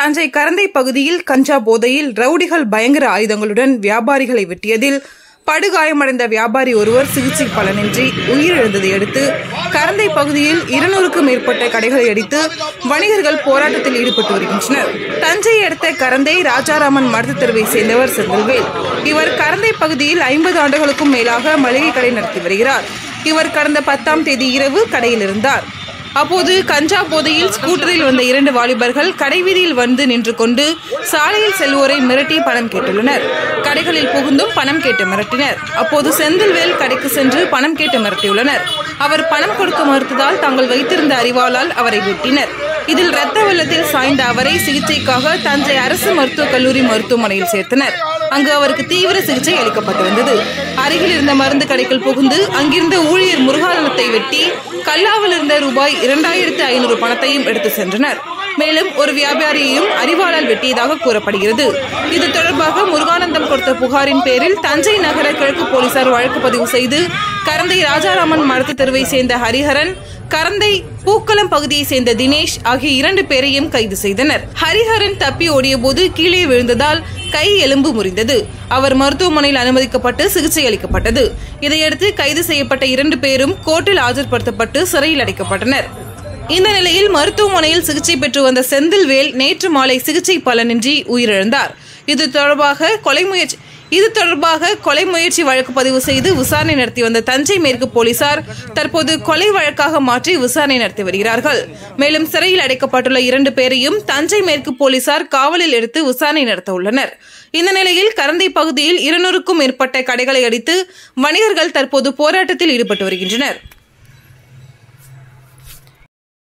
தஞ்சை கரந்தை பகுதியில் கஞ்சா போதையில் ரவுடிகள் பயங்கர ஆயுதங்களுடன் வியாபாரிகளை வெட்டியதில் படுகாயமடைந்த வியாபாரி ஒருவர் சிகிச்சை பலனின்றி உயிரிழந்ததை அடுத்து கரந்தை பகுதியில் 200க்கும் மேற்பட்ட கடைகளை அடித்து வணிகர்கள் போராட்டத்தில் ஈடுபட்டு வருகின்றனர். தஞ்சை அடுத்த கரந்தை ராஜாராமன் மருத்துவ தெருவை சேர்ந்தவர் செந்தில்வேல். இவர் கரந்தை பகுதியில் 50 ஆண்டுகளுக்கும் மேலாக மளிகை கடை நடத்தி வருகிறார். இவர் கடந்த 10ஆம் தேதி இரவு கடையில் இருந்தார். அப்போது கஞ்சா போதையில் ஸ்கூட்டரில் வந்த 2 வாலிபர்கள் கடைவீதியில் வந்து நின்று கொண்டு சாலையில் செல்வோரை மிரட்டி பணம் கேட்டுள்ளனர். கடைகளில் புகுந்தும் பணம் கேட்டு மிரட்டினர். அப்போது செந்தில்வேல் கடைக்கு சென்று பணம் கேட்டு மிரட்டியுள்ளனர். அவர் பணம் கொடுக்க மறுத்ததால் தாங்கள் வைத்திருந்த அரிவாளால் அவரை வெட்டினர். இதில் இரத்த வெள்ளத்தில் சாய்ந்த அவரை சிகிச்சைக்காக தஞ்சை அரசு மருத்துவக் கல்லூரி மருத்துவமனையில் சேர்த்தனர். அங்கு அவருக்கு தீவிர சிகிச்சை அளிக்கப்பட்டு வந்தது. அருகில் இருந்த மருந்து கடைக்குள் புகுந்து அங்கிருந்த ஊழியர் முருகானந்தத்தை வெட்டி கல்லாவில் இருந்த ரூபாய் 2500 பணத்தையும் எடுத்து சென்றனர். மேலும் ஒரு வியாபாரியையும் அரிவாளால் வெட்டியதாக கூறப்படுகிறது. இது தொடர்பாக முருகானந்தம் கொடுத்த புகாரின் பேரில் தஞ்சை நகர கிழக்கு போலீசார் வழக்கு பதிவு செய்து கரந்தை ராஜாராமன் மருத்துவ தெருவை சேர்ந்த ஹரிஹரன், கரந்தை பூக்களம் பகுதியை சேர்ந்த தினேஷ் ஆகிய 2 பேரையும் கைது செய்தனர். ஹரிஹரன் தப்பி ஓடிய போது கீழே விழுந்ததால் கை எலும்பு முறிந்தது. அவர் மருத்துவமனையில் அனுமதிக்கப்பட்டு சிகிச்சை அளிக்கப்பட்டது. இதையடுத்து கைது செய்யப்பட்ட 2 பேரும் கோர்ட்டில் ஆஜர்படுத்தப்பட்டு சிறையில் அடைக்கப்பட்டனர். இந்த நிலையில் மருத்துவமனையில் சிகிச்சை பெற்று வந்த செந்தில்வேல் நேற்று மாலை சிகிச்சை பலனின்றி உயிரிழந்தார். இது தொடர்பாக கொலை முயற்சி வழக்கு பதிவு செய்து விசாரணை நடத்தி வந்த தஞ்சை மேற்கு போலீசார் தற்போது கொலை வழக்காக மாற்றி விசாரணை நடத்தி வருகிறார்கள். மேலும் சிறையில் அடைக்கப்பட்டுள்ள 2 பேரையும் தஞ்சை மேற்கு போலீசார் காவலில் எடுத்து விசாரணை நடத்த உள்ளனர். இந்த நிலையில் கரந்தை பகுதியில் 200க்கும் மேற்பட்ட கடைகளை அடித்து வணிகர்கள் தற்போது போராட்டத்தில் ஈடுபட்டு வருகின்றனர்.